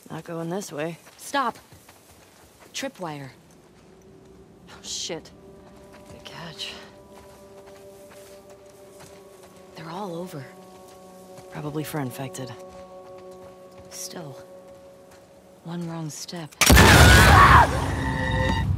Not going this way. Stop! Tripwire. Oh, shit. Good catch. They're all over. Probably for infected. Still, one wrong step.